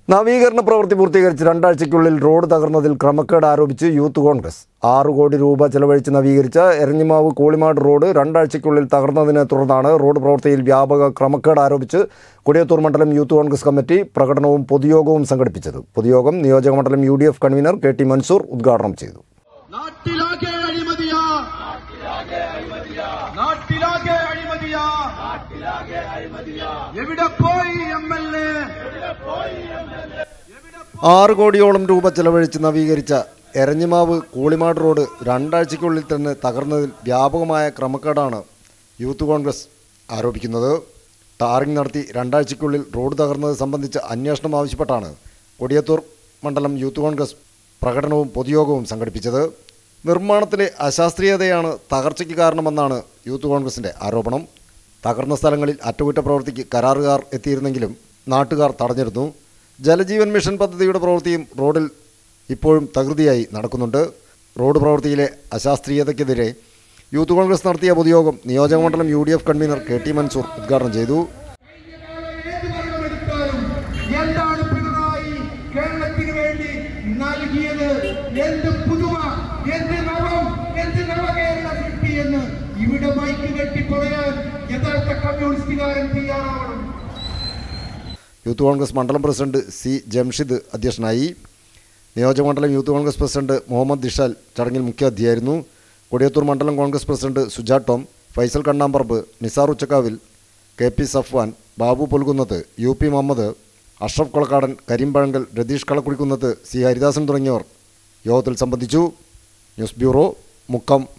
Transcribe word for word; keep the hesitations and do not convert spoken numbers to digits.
നവീകരണ പ്രവൃത്തി പൂർത്തീകരിച്ച് രണ്ടാഴ്ചയ്ക്കുള്ളിൽ റോഡ് തകർന്നതിൽ ക്രമക്കേട് ആരോപിച്ച് യൂത്ത് കോൺഗ്രസ്. ആറ് കോടി രൂപ ചെലവഴിച്ച് നവീകരിച്ച എരഞ്ഞിമാവ് കോളിമാട് റോഡ് രണ്ടാഴ്ചയ്ക്കുള്ളിൽ തകർന്നതിനെ തുടർന്നാണ് റോഡ് പ്രവൃത്തിയിൽ വ്യാപക ക്രമക്കേട് ആരോപിച്ച് കൊടിയത്തൂർ മണ്ഡലം യൂത്ത് കോൺഗ്രസ് കമ്മിറ്റി പ്രകടനവും പൊതുയോഗവും സംഘടിപ്പിച്ചത്. പൊതുയോഗം നിയോജകമണ്ഡലം U D F convener K T Mansoor ഉദ്ഘാടനം ചെയ്തു. ആറ് കോടിയോളം രൂപ ചെലവഴിച്ച് നവീകരിച്ച എരഞ്ഞിമാവ് കോളിമാട് റോഡ് രണ്ടാഴ്ചയ്ക്കുള്ളിൽ തന്നെ തകർന്നതിൽ വ്യാപകമായ ക്രമക്കേടാണ് യൂത്ത് കോൺഗ്രസ് ആരോപിക്കുന്നത്. ടാറിംഗ് നടത്തി രണ്ടാഴ്ചയ്ക്കുള്ളിൽ റോഡ് തകർന്നത് സംബന്ധിച്ച് അന്വേഷണം ആവശ്യപ്പെട്ടാണ് കൊടിയത്തൂർ മണ്ഡലം യൂത്ത് കോൺഗ്രസ് പ്രകടനവും പൊതുയോഗവും സംഘടിപ്പിച്ചത്. നിർമ്മാണത്തിലെ അശാസ്ത്രീയതയാണ് തകർച്ചയ്ക്ക് കാരണമെന്നാണ് യൂത്ത് കോൺഗ്രസിൻ്റെ ആരോപണം. തകർന്ന സ്ഥലങ്ങളിൽ അറ്റകുറ്റപ്രവൃത്തിക്ക് കരാറുകാർ എത്തിയിരുന്നെങ്കിലും നാട്ടുകാർ തടഞ്ഞിരുന്നു. ജലജീവൻ മിഷൻ പദ്ധതിയുടെ പ്രവൃത്തിയും റോഡിൽ ഇപ്പോഴും തകൃതിയായി നടക്കുന്നുണ്ട്. റോഡ് പ്രവൃത്തിയിലെ അശാസ്ത്രീയതയ്ക്കെതിരെ യൂത്ത് കോൺഗ്രസ് നടത്തിയ പൊതുയോഗം നിയോജകമണ്ഡലം U D F convener K T Mansoor ഉദ്ഘാടനം ചെയ്തു. യൂത്ത് കോൺഗ്രസ് മണ്ഡലം പ്രസിഡന്റ് സി ജംഷിദ് അധ്യക്ഷനായി. നിയോജകമണ്ഡലം Youth Congress president Muhammad Dishal ചടങ്ങിൽ മുഖ്യാതിഥിയായിരുന്നു. കൊടിയത്തൂർ മണ്ഡലം Congress president Suja Tom, Faisal Kannamparamba, Nisar Uchakkavil, K P Safwan, Babu Pulkunnath, U P Muhammad, Ashraf Kolakkadan, Kareem Pazhankal, Ratheesh Kalakkudikkunnath, C Haridasan തുടങ്ങിയവർ യോഗത്തിൽ സംബന്ധിച്ചു. News bureau, Mukkam.